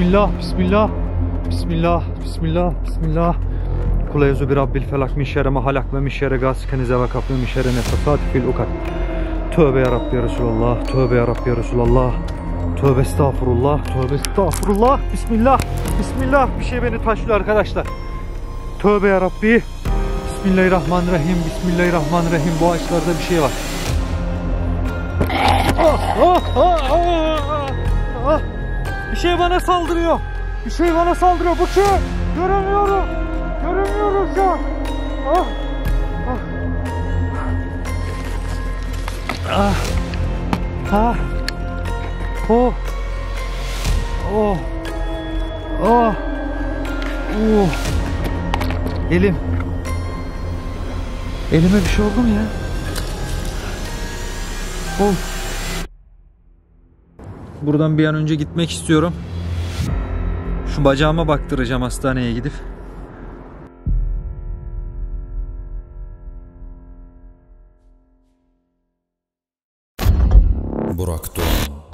Bismillah, bismillah, bismillah, bismillah, bismillah. Kul eûzü bi rabbil felak min şerri ma halak ve min şerri gâsikin izâ vakab ve min şerri nefesâti fil ukad. Tövbe ya Rabbi ya Resulallah, tövbe ya Rabbi ya Resulallah. Tövbe estağfurullah, tövbe estağfurullah. Bismillah, bismillah. Bir şey beni taşlıyor arkadaşlar. Tövbe ya Rabbi. Bismillahirrahmanirrahim, bismillahirrahmanirrahim. Bu ağaçlarda bir şey var. Bir şey bana saldırıyor. Bir şey bana saldırıyor. Bu kim? Göremiyorum. Göremiyorum şu an. Elim. Elime bir şey oldu mu ya? Buradan bir an önce gitmek istiyorum. Şu bacağıma baktıracağım hastaneye gidip. Burak Doğan.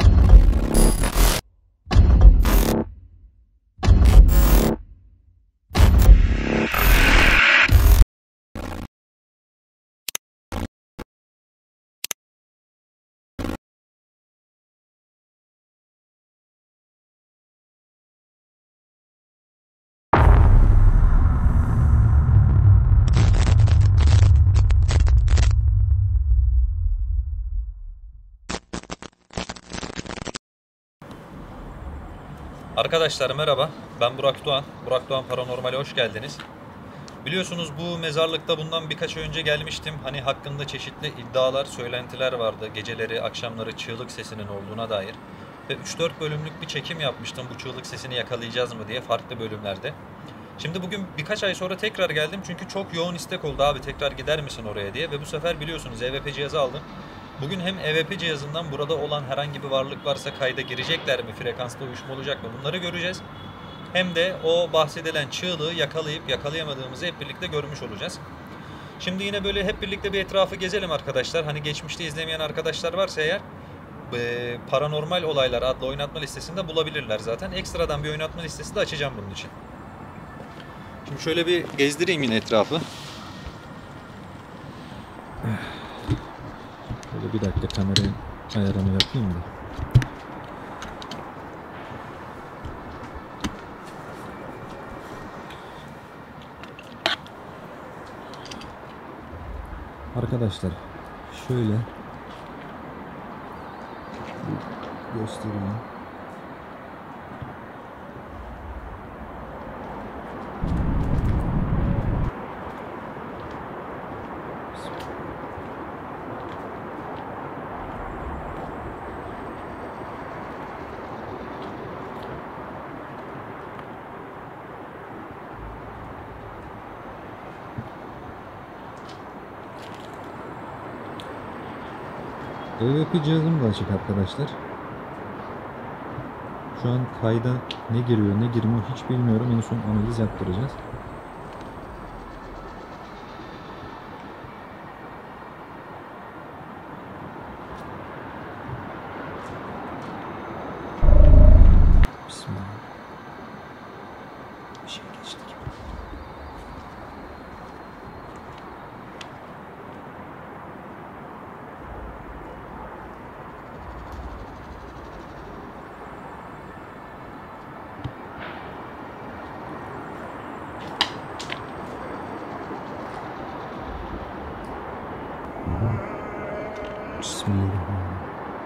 Arkadaşlar merhaba, ben Burak Doğan. Burak Doğan Paranormal'e hoş geldiniz. Biliyorsunuz bu mezarlıkta bundan birkaç ay önce gelmiştim. Hani hakkında çeşitli iddialar, söylentiler vardı. Geceleri, akşamları çığlık sesinin olduğuna dair. Ve 3-4 bölümlük bir çekim yapmıştım bu çığlık sesini yakalayacağız mı diye farklı bölümlerde. Şimdi bugün birkaç ay sonra tekrar geldim çünkü çok yoğun istek oldu abi tekrar gider misin oraya diye. Ve bu sefer biliyorsunuz EVP cihazı aldım. Bugün hem EVP cihazından burada olan herhangi bir varlık varsa kayda girecekler mi, frekansta uyuşma olacak mı bunları göreceğiz. Hem de o bahsedilen çığlığı yakalayıp yakalayamadığımızı hep birlikte görmüş olacağız. Şimdi yine böyle hep birlikte bir etrafı gezelim arkadaşlar. Hani geçmişte izlemeyen arkadaşlar varsa eğer Paranormal Olaylar adlı oynatma listesinde bulabilirler zaten. Ekstradan bir oynatma listesi de açacağım bunun için. Şimdi şöyle bir gezdireyim yine etrafı. Böyle bir dakika kameranın ayarını yapayım da. Arkadaşlar şöyle göstereyim. EVP cihazım da açık arkadaşlar. Şu an kayda ne giriyor ne girmiyor hiç bilmiyorum. En son analiz yaptıracağız. Bismillah. Bir şey geçti gibi. Bismillahirrahmanirrahim.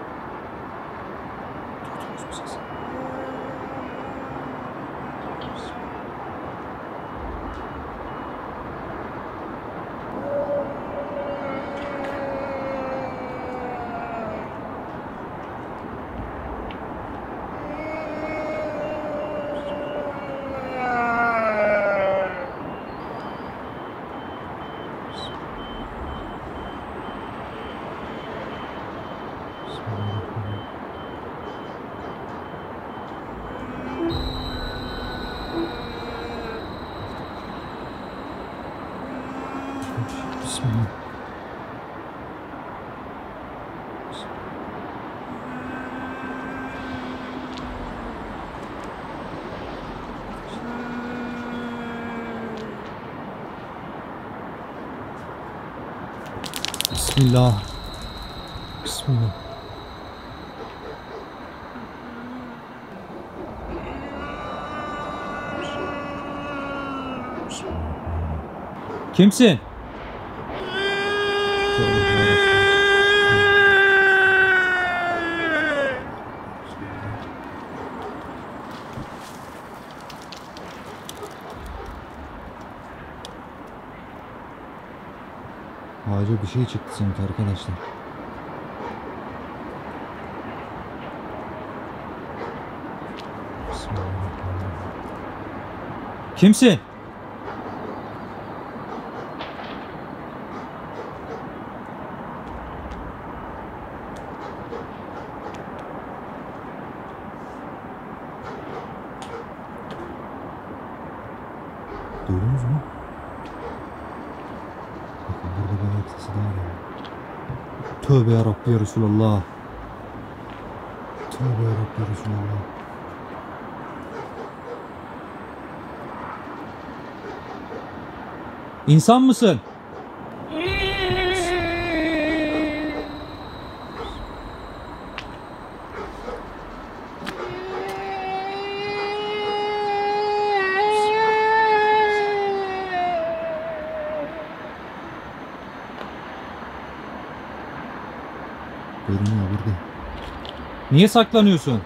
Duydunuz mu sesi? Bismillah. Bismillah. Bismillah. Kimsin? Ağaca bir şey çıktı sanki arkadaşlar. Kimsin? Duydunuz mu? Bakın burada bir ayak sesi daha geliyor. Tövbe yarabbi ya Resulallah. Tövbe yarabbi ya Resulallah. İnsan mısın? Görünüyor burada. Niye saklanıyorsun?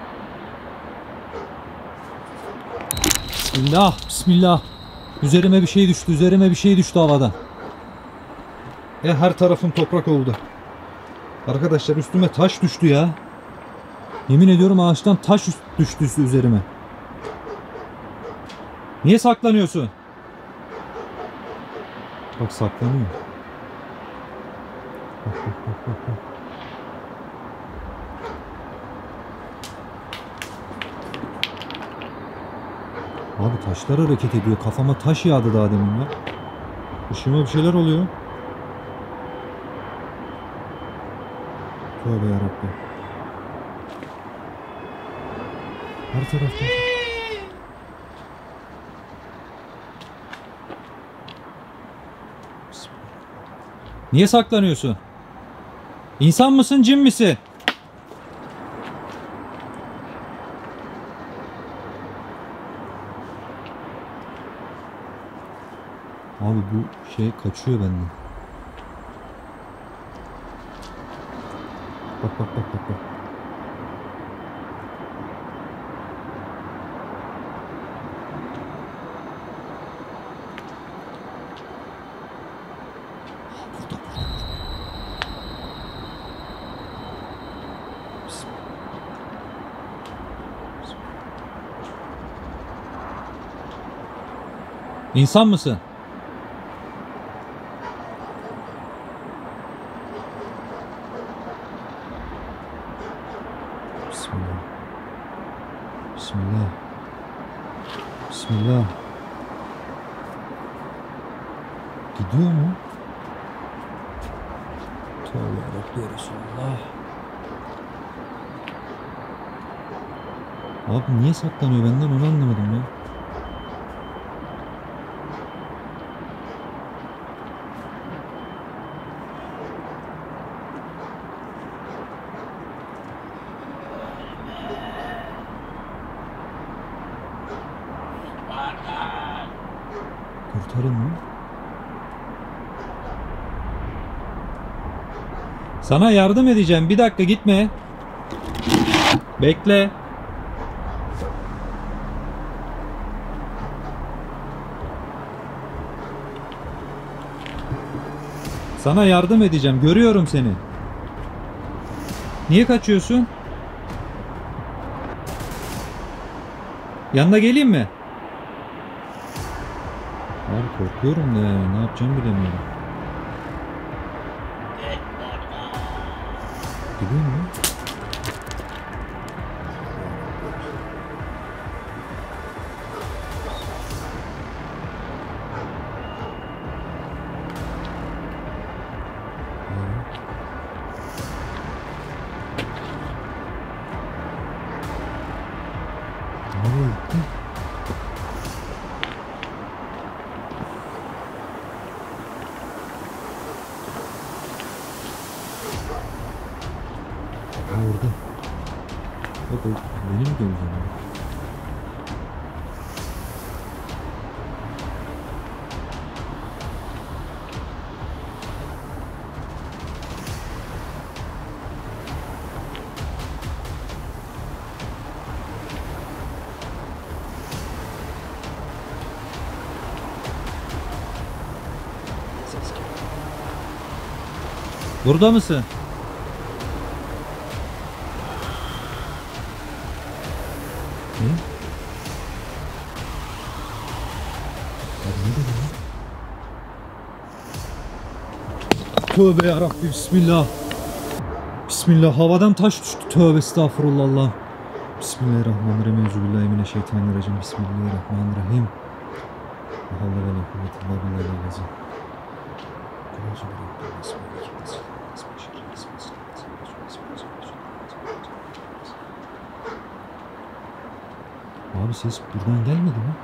Bismillah, bismillah. Üzerime bir şey düştü, üzerime bir şey düştü havadan. Her tarafım toprak oldu. Arkadaşlar üstüme taş düştü ya. Yemin ediyorum ağaçtan taş düştü üzerime. Niye saklanıyorsun? Bak saklanıyor. Bak bak bak bak bak. Abi taşlar hareket ediyor. Kafama taş yağdı daha demin ya. Işığıma bir şeyler oluyor. Tövbe yarabbim. Her tarafta. Niye saklanıyorsun? İnsan mısın, cin misin? Abi bu şey kaçıyor benden. Bak bak bak bak bak. Burada burada. İnsan mısın? Bismillah. Bismillah. Bismillah. Gidiyor mu? Tövbe yarabbi Resulullah. Abi niye saklanıyor benden, onu anlamadım ya. Kurtarın mı? Sana yardım edeceğim. Bir dakika gitme. Bekle. Sana yardım edeceğim. Görüyorum seni. Niye kaçıyorsun? Yanına geleyim mi? Abi korkuyorum da yani. Ne yapacağımı bilemiyorum. Gidiyor mu? Nereye gitti? Orada. Bak o benim gölgem. Burada mısın? Ne? Tövbe yarabbim, bismillah. Bismillah, havadan taş düştü. Tövbe estağfurullah Allah. Bismillahirrahmanirrahim. Euzubillahimineşşeytanirracim. Bismillahirrahmanirrahim. La havle ve la kuvvete illa billahil azim. Abi ses buradan gelmedi mi?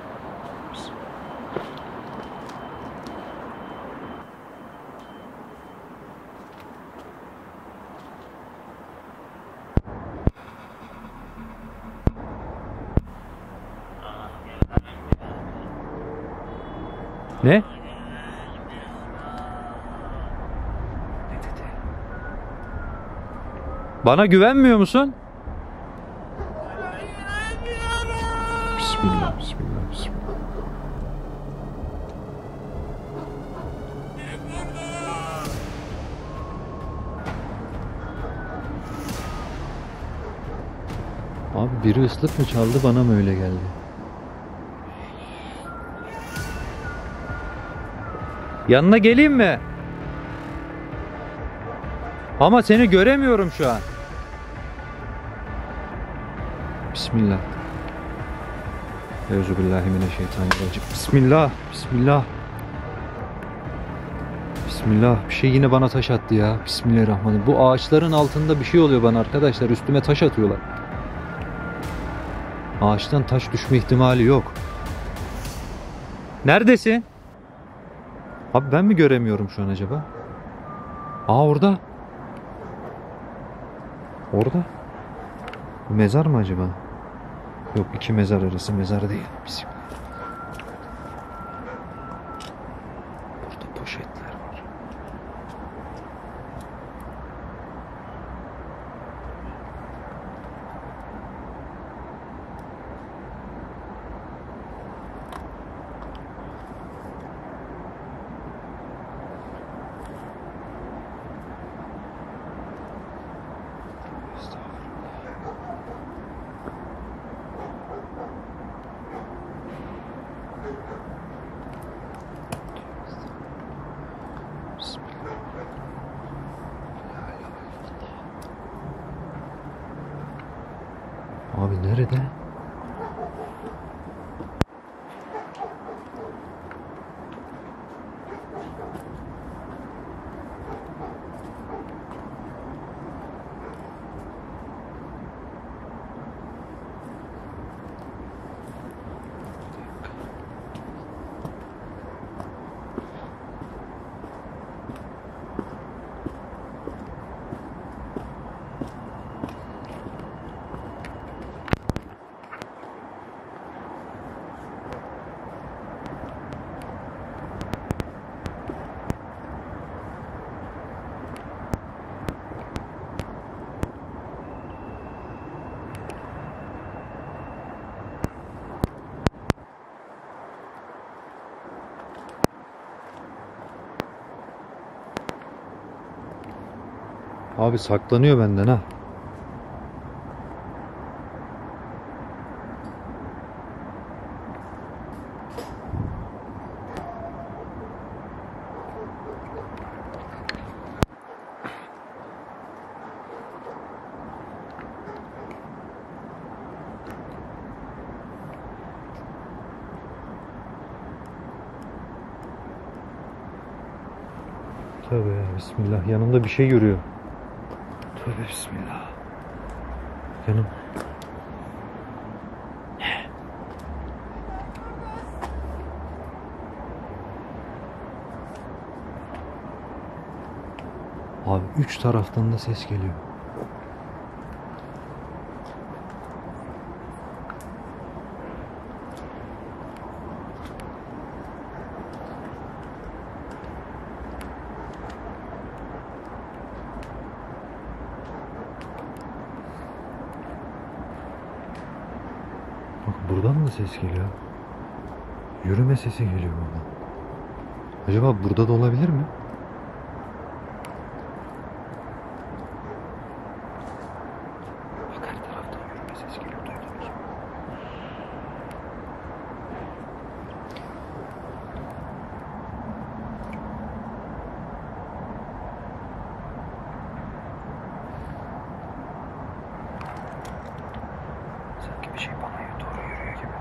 Ne? Ne dedi? Bana güvenmiyor musun? Bismillah, bismillah, bismillah. Abi biri ıslık mı çaldı, bana mı öyle geldi? Yanına geleyim mi? Ama seni göremiyorum şu an. Bismillah. Euzubillahimineşşeytanirracim. Bismillah, bismillah. Bismillah. Bir şey yine bana taş attı ya. Bismillahirrahmanirrahim. Bu ağaçların altında bir şey oluyor bana arkadaşlar. Üstüme taş atıyorlar. Ağaçtan taş düşme ihtimali yok. Neredesin? Abi ben mi göremiyorum şu an acaba? Aa, orada. Orada. Bu mezar mı acaba? Yok, iki mezar arası mezar değil. Bismillah. Burada poşetler var. Abi nerede? Abi saklanıyor benden ha. Tövbe ya, bismillah. Yanımda bir şey yürüyor. Tövbe bismillah. Canım. Abi üç taraftan da ses geliyor. buradan mı ses geliyor? Yürüme sesi geliyor buradan. Acaba burada da olabilir mi? Bak her taraftan yürüme sesi geliyor. Duydunuz mu? Sanki bir şey bana doğru yürüyor gibi.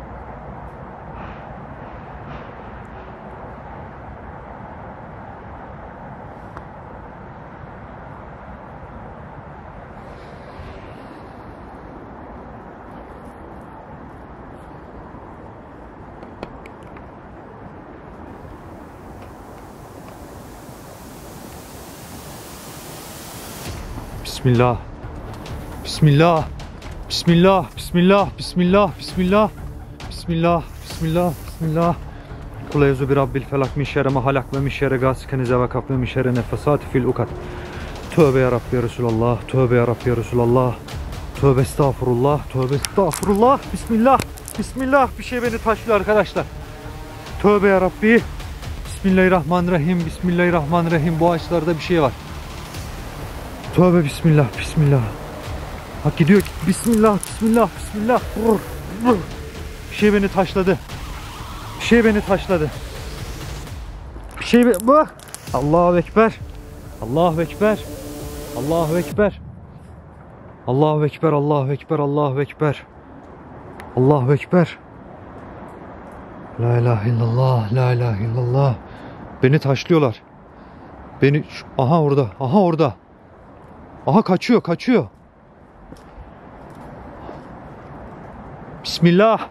Bismillah. Bismillah. Bismillah. Bismillah. Bismillah. Bismillah. Bismillah. Bismillah. Bismillah. Kul eûzü bi rabbil felak min şerri ma halak ve min şerri gâsikin izâ vakab ve min şerri nefesâti fil ukad. Tövbe ya Rabbi ya Resulallah. Tövbe ya Rabbi ya Resulallah. Tövbe estağfurullah. Tövbe estağfurullah. Bismillah. Bismillah. Bir şey beni taşlıyor arkadaşlar. Tövbe ya Rabbi. Bismillahirrahmanirrahim. Bismillahirrahmanirrahim. Bu ağaçlarda bir şey var. Tövbe bismillah. Bismillah. Hak gidiyor. Bismillah. Bismillah. Bismillah. Bir şey beni taşladı. Bir şey beni taşladı. Bir şey bu. Allahu ekber. Allahu ekber. Allahu ekber. Allahu ekber. Allahu ekber. Allahu ekber. Allahu ekber. La ilahe illallah. La ilahe illallah. Beni taşlıyorlar. Beni aha orada. Aha orada. Aha kaçıyor, kaçıyor. Bismillah.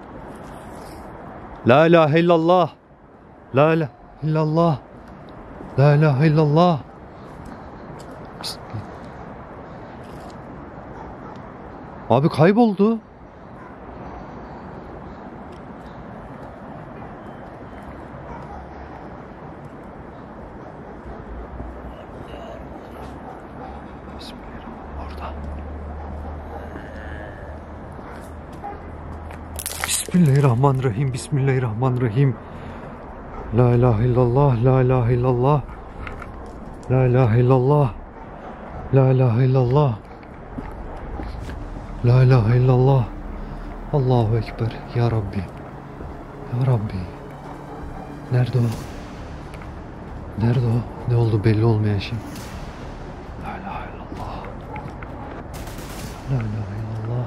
La ilahe illallah. La ilahe illallah. La ilahe illallah. Abi kayboldu. Bismillahirrahmanirrahim. Bismillahirrahmanirrahim. La ilahe illallah. La ilahe illallah. La ilahe illallah. La ilahe illallah. La ilahe illallah. Allahu ekber. Ya Rabbi. Ya Rabbi. Nerede o? Nerede o? Ne oldu belli olmayan şey. La ilahe illallah. La ilahe illallah.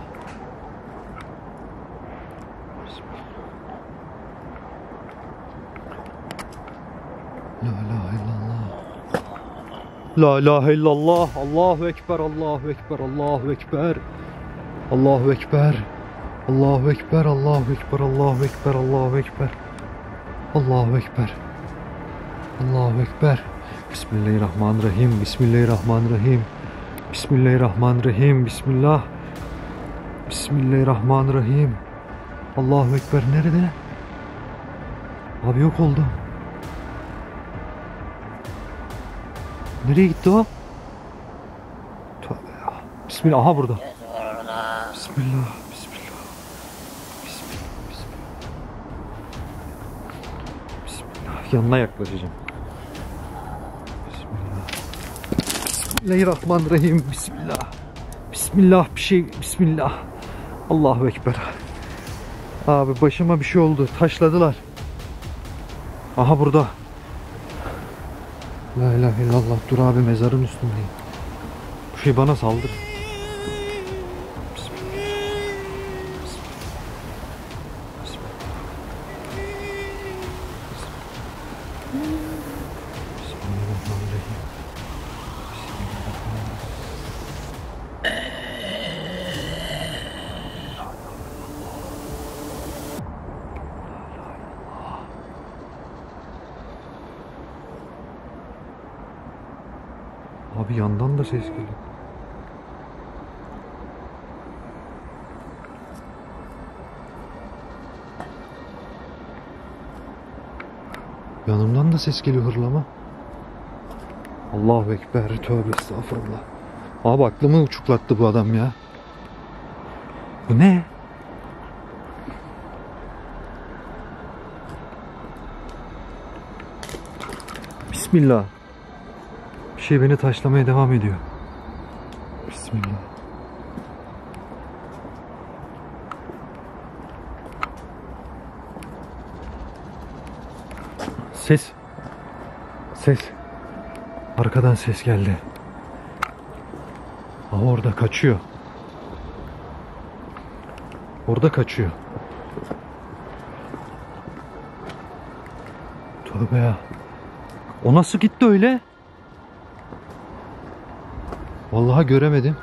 La ilahe illallah. La ilahe illallah. Allahu ekber. Allahu ekber. Allahu ekber. Allahu ekber. Allahu ekber. Allahu ekber. Allahu ekber. Allahu ekber. Allahu ekber. Allahu ekber. Bismillahirrahmanirrahim. Bismillahirrahmanirrahim. Bismillahirrahmanirrahim. Bismillah. Bismillahirrahmanirrahim. Allahu ekber. Nerede? Abi yok oldu. Nereye gitti o? Tövbe ya. Bismillah. Aha burada. Bismillah. Bismillah. Bismillah. Bismillah. Bismillah. Yanına yaklaşacağım. Bismillah. Bismillahirrahmanirrahim. Bismillah. Bismillah bir şey. Bismillah. Allahu ekber. Abi başıma bir şey oldu. Taşladılar. Aha burada. La ilahe illallah. Dur abi mezarın üstündeyim. Bu şey bana saldır. Bismillahirrahmanirrahim. Abi yandan da ses geliyor. Yanımdan da ses geliyor hırlama. Allahu ekber. Tövbe estağfurullah. Abi aklımı uçuklattı bu adam ya. Bu ne? Bismillah. Bir şey beni taşlamaya devam ediyor. Bismillah. Ses. Ses. Arkadan ses geldi. Orada kaçıyor. Orada kaçıyor. Tövbe ya. O nasıl gitti öyle? Vallahi göremedim.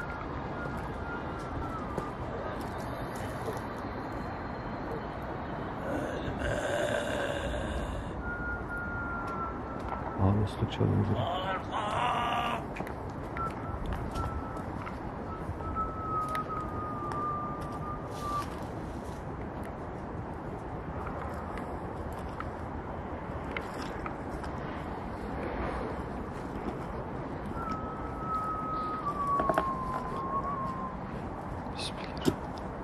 Musluk çalıyor. Bismillah.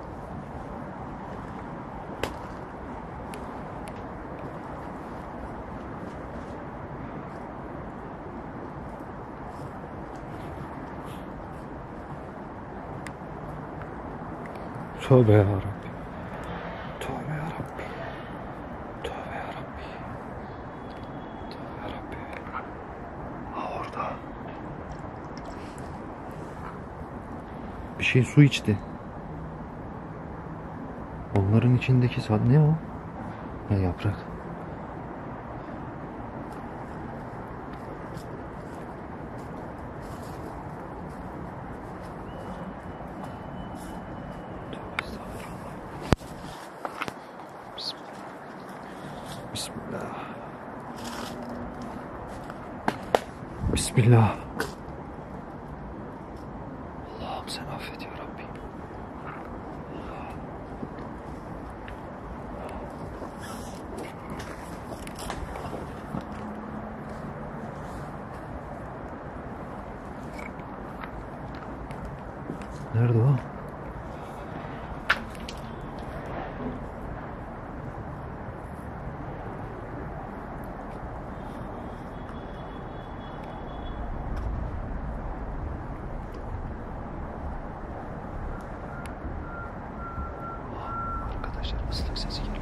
Tövbe ya Rabbi. Tövbe ya Rabbi. Tövbe ya Rabbi. Tövbe ya Rabbi. Orada. Bir şey su içti. Onların içindeki ne o? Ha, yaprak. Bismillah. Bismillah. Allah'ım sen affet ya Rabbi. Nerede o? Arkadaşlar ıslık sesi geliyor.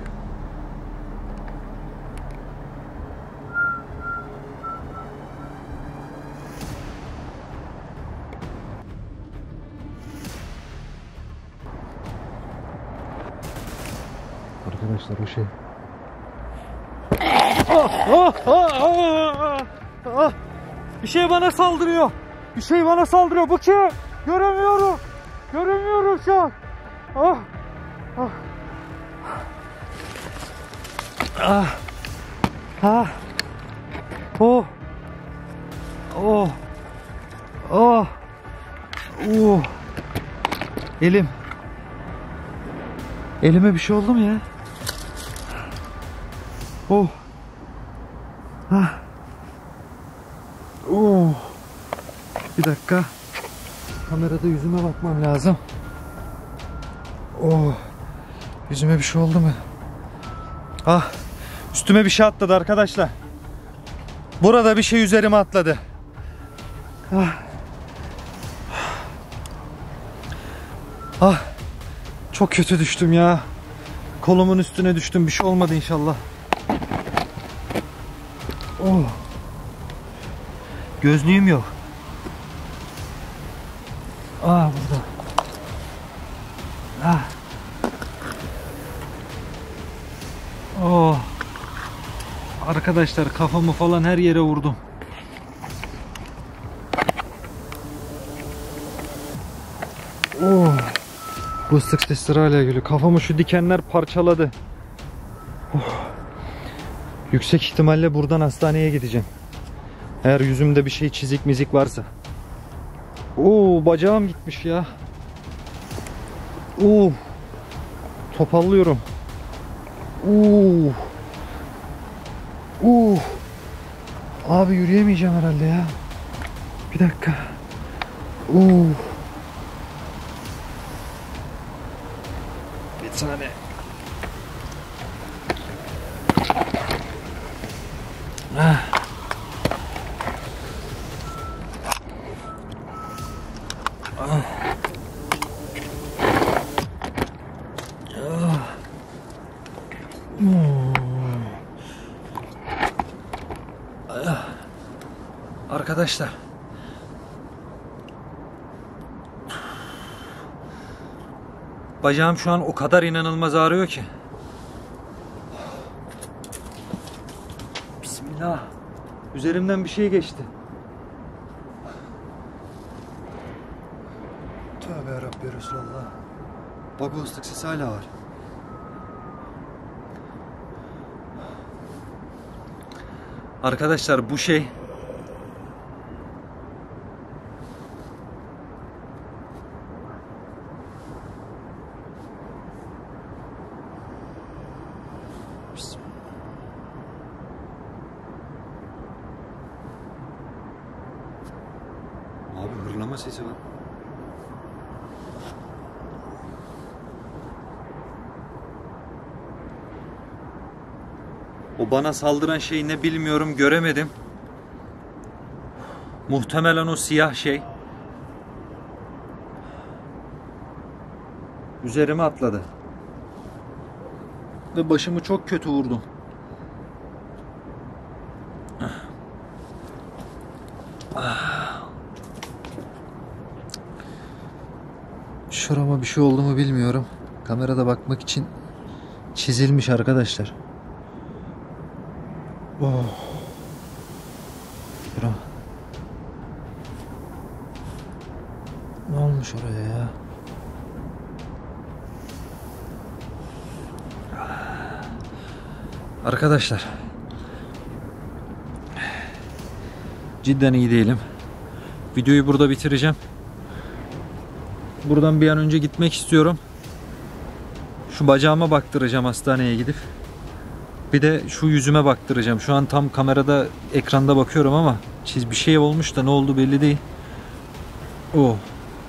Arkadaşlar o şey. Bir şey bana saldırıyor. Bir şey bana saldırıyor. Bu kim? Göremiyorum. Göremiyorum şu an. Ah. Ah. Ah. Ah. Oh. Oh. Oh. Oh. Elim. Elime bir şey oldu mu ya? Oh. Ah. Oh. Bir dakika. Kamerada yüzüme bakmam lazım. Oh. Yüzüme bir şey oldu mu? Ah. Üstüme bir şey atladı arkadaşlar. Burada bir şey üzerime atladı. Ah. Ah. Çok kötü düştüm ya. Kolumun üstüne düştüm. Bir şey olmadı inşallah. Oh. Gözlüğüm yok. Ah burada. Ah. Oh. Arkadaşlar kafamı falan her yere vurdum. Oh. Bu ıslık sesleri hala geliyor. Kafamı şu dikenler parçaladı. Oh. Yüksek ihtimalle buradan hastaneye gideceğim. Eğer yüzümde bir şey çizik mizik varsa. Oo, bacağım gitmiş ya. Oo. Topallıyorum. Oo. Oo. Abi yürüyemeyeceğim herhalde ya. Bir dakika. Oo. Bir tane. Ah. Arkadaşlar. Bacağım şu an o kadar inanılmaz ağrıyor ki. Bismillah. Üzerimden bir şey geçti. Tövbe yarabbi Resulallah. Bak o ıslık sesi hala var. Arkadaşlar bu şey abi hırlama sesi var. O bana saldıran şey ne bilmiyorum, göremedim. Muhtemelen o siyah şey. Üzerime atladı. Ve başımı çok kötü vurdum. Şurama bir şey oldu mu bilmiyorum. Kamerada bakmak için çizilmiş arkadaşlar. Oh. Şura. Ne olmuş oraya ya? Arkadaşlar. Cidden iyi değilim. Videoyu burada bitireceğim. Buradan bir an önce gitmek istiyorum. Şu bacağıma baktıracağım hastaneye gidip. Bir de şu yüzüme baktıracağım. Şu an tam kamerada, ekranda bakıyorum ama bir şey olmuş da ne oldu belli değil. Oh.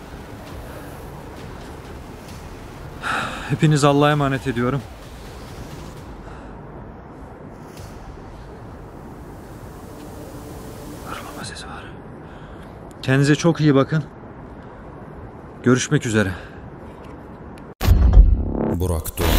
Hepiniz Allah'a emanet ediyorum. Hırlama sesi var. Kendinize çok iyi bakın. Görüşmek üzere. Burak Doğan.